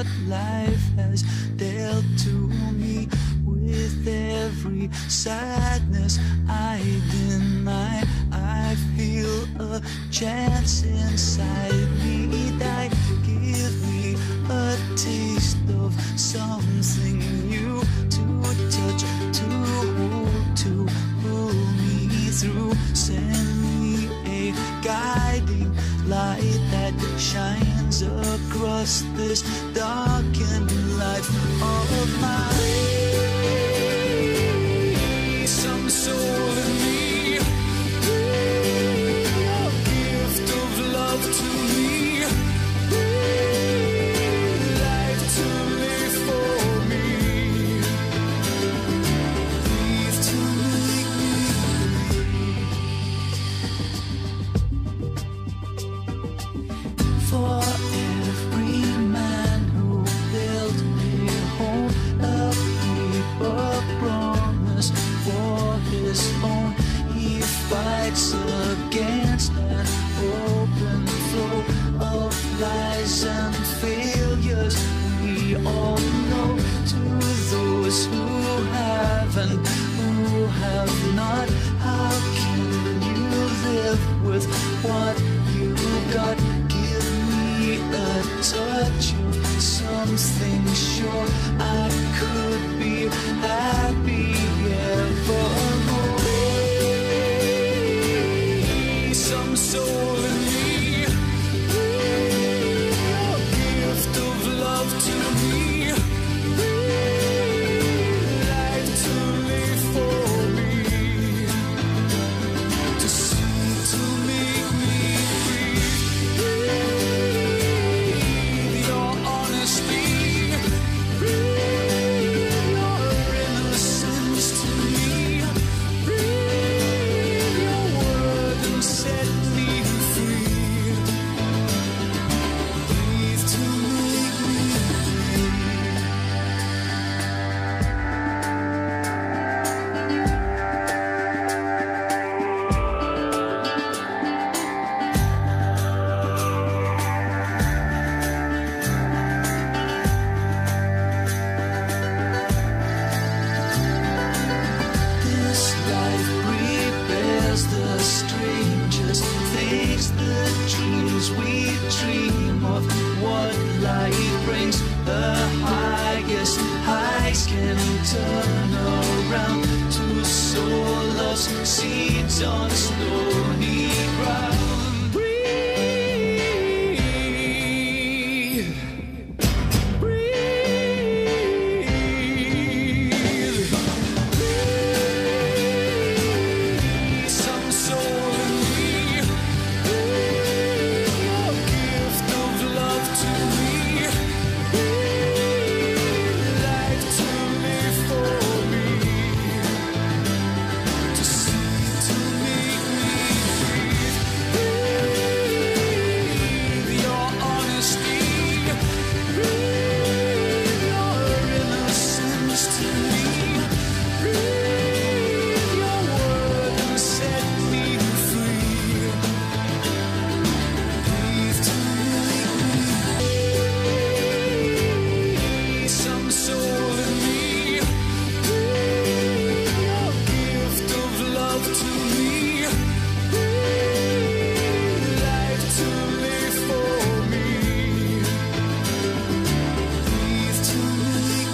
life has dealt to me. With every sadness I deny, I feel a chance inside me that give me a taste of something new to touch, to hold, to pull me through. Send me a guiding light that shines across this darkened life of mine. Some soul in me, a gift of love to me, life to live for me, breathe to make me. For every man who built a home, a paper promise for his own, he fights against an open flow of lies and failures. We all know, to those who have and who have not, how can you live with what you got? Give me a touch of something sure. I could be happy evermore. Some soul in me, a gift of love to me, life to live for me, to see, to make me breathe. Your honesty, your innocence to me, breathe your word and set me free. Breathe to make me This life prepares the strangest things, the dreams we dream of. What life brings, the highest heights can turn around to sow love's seeds on stony ground. Breathe, some soul in me, a gift of love to me, life to live for me, to see, to make me breathe. Your honesty, breathe your innocence to me, breathe your word and set me free. Breathe to make me. Some soul in me, a gift of love to me, life to live for me, breathe to make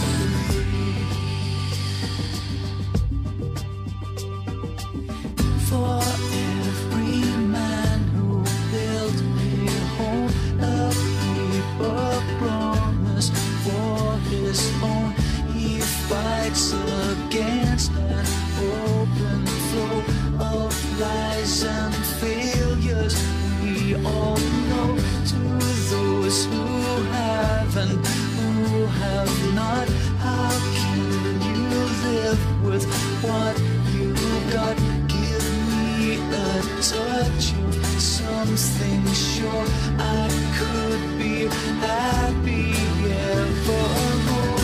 me. For every man who built a home, a paper promise for his own, he fights against an open flow of lies and failures. We all know, to those who have and who have not, how can you live with what you got? Give me a touch of something sure. I could be happy evermore.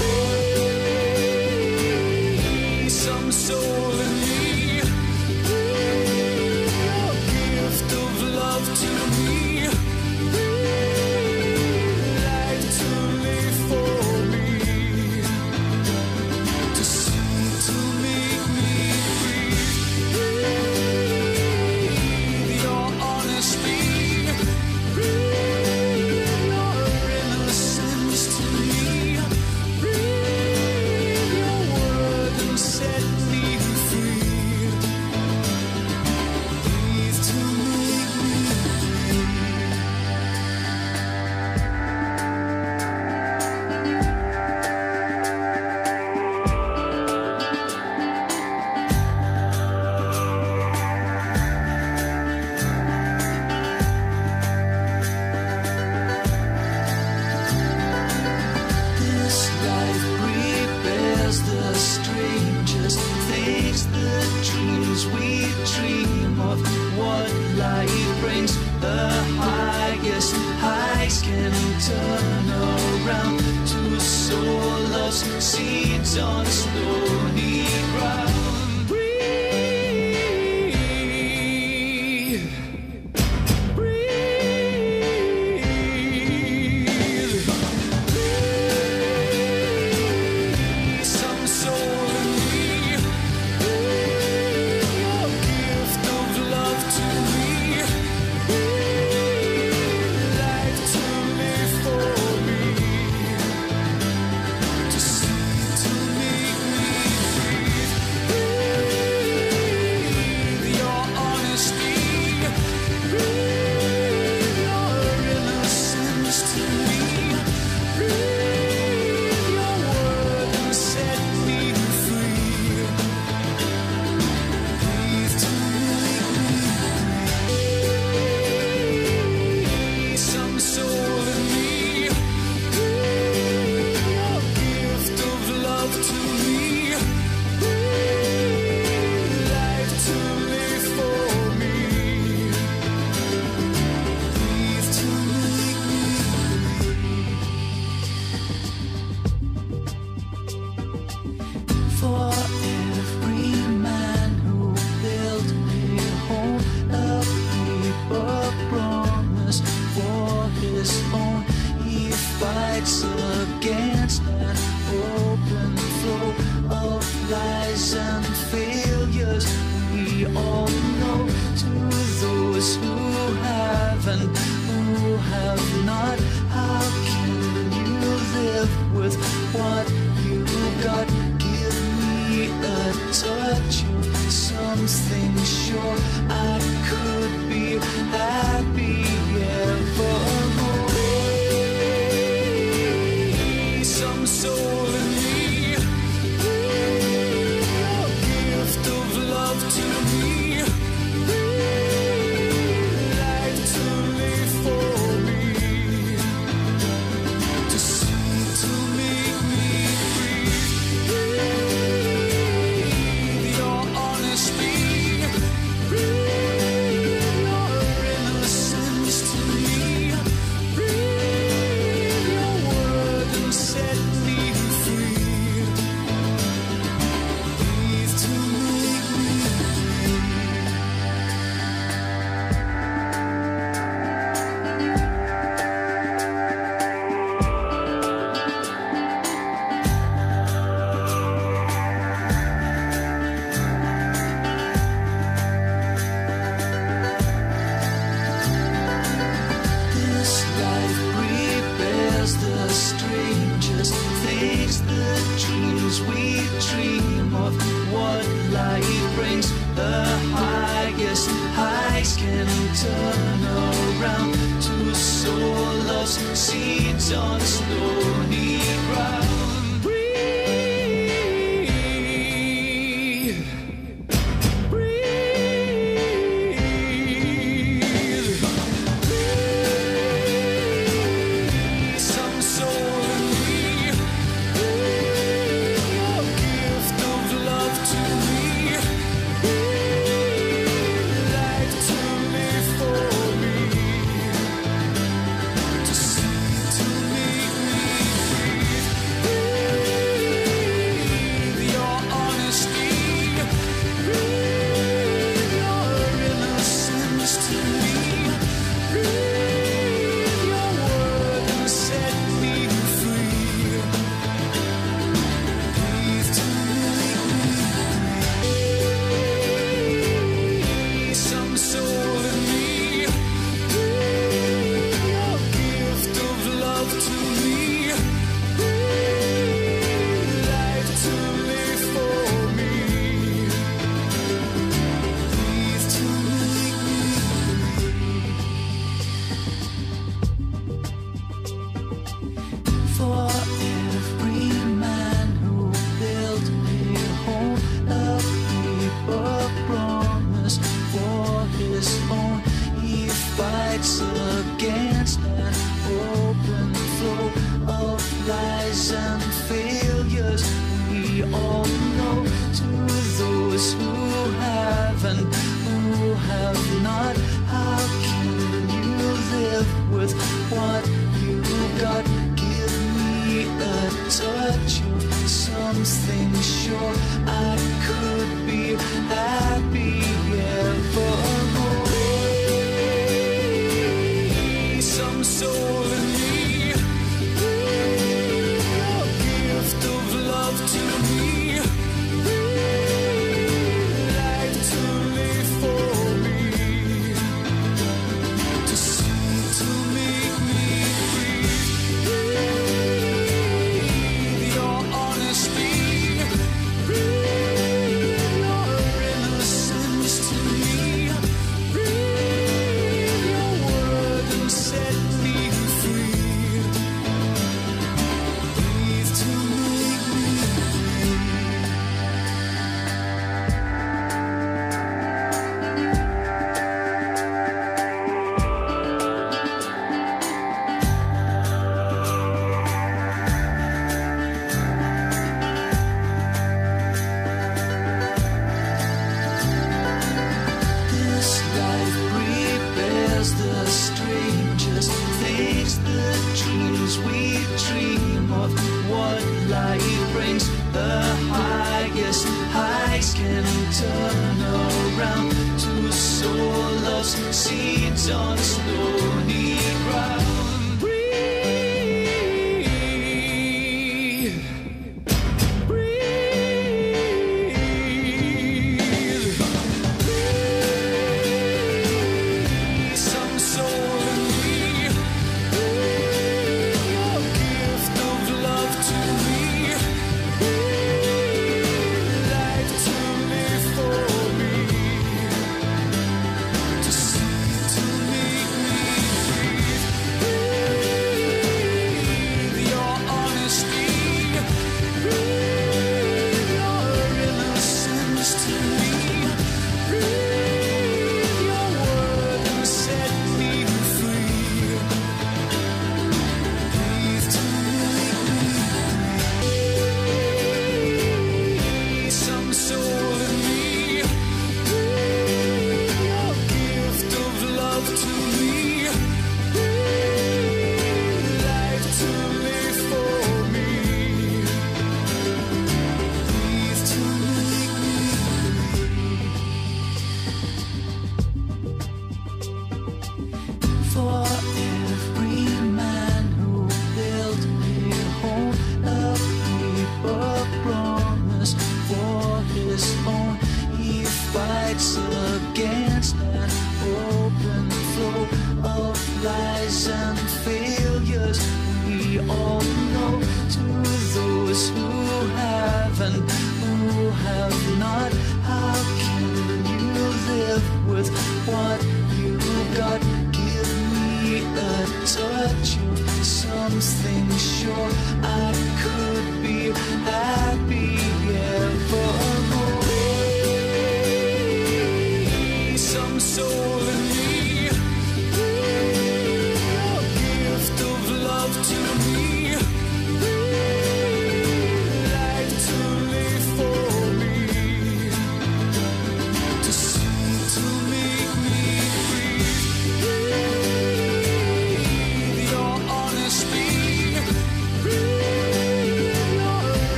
Some soul in me, a gift of love to me, life to live of what life brings. The highest highs can turn around to sow love's seeds on stony ground. Breathe, breathe, breathe some soul in me. Breathe your gift of love to me. Breathe life to live for me, to see, to make me breathe. Breathe your honesty. Breathe your innocence to me. Breathe your word and set me free. Breathe to make me breathe. Some soul in me. Breathe your gift of love to me. Breathe life to live for me. Breathe to make me for every man who built a home, a heap of promise for his own. He fights against an open flow of lies and failures. We all know, to those who have and who have not, how can you live with what you got? Give me a touch of something sure. I could be happy evermore. Some soul in me. Breathe your gift of love to me. Breathe life to live for me, to see, to make me breathe your honesty. Breathe your innocence to me. Breathe your word and set me free. Breathe to make me This life prepares the strangest things, the dreams we dream of, what life brings. The highest highs can turn around to sow love's seeds on stony ground. Breathe, breathe, breathe some soul in me. Breathe your gift of love to me. Breathe life to live for me, to see, to make me breathe your honesty. Breathe your innocence to me. Breathe your word and set me free. Breathe to make me breathe. Some soul in me. Breathe your gift of love to me. Breathe life to live for me. Breathe to make me for every man who built a home, a heap of promise for his own. He fights against an open flow of lies and failures. We all know, to those who have and who have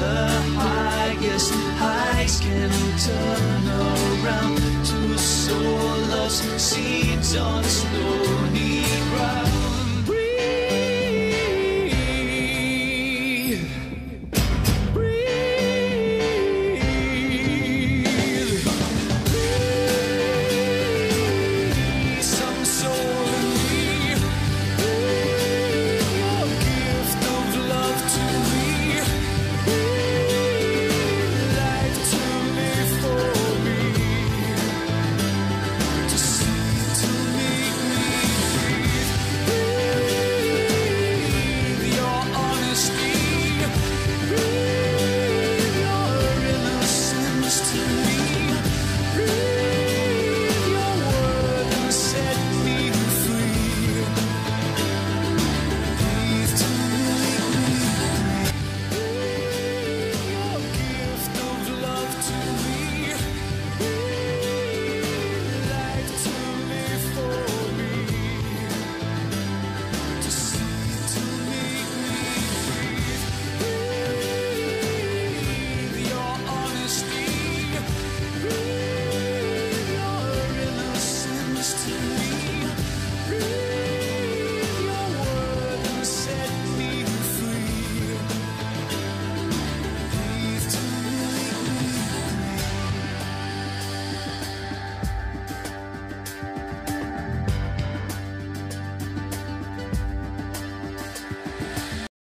love.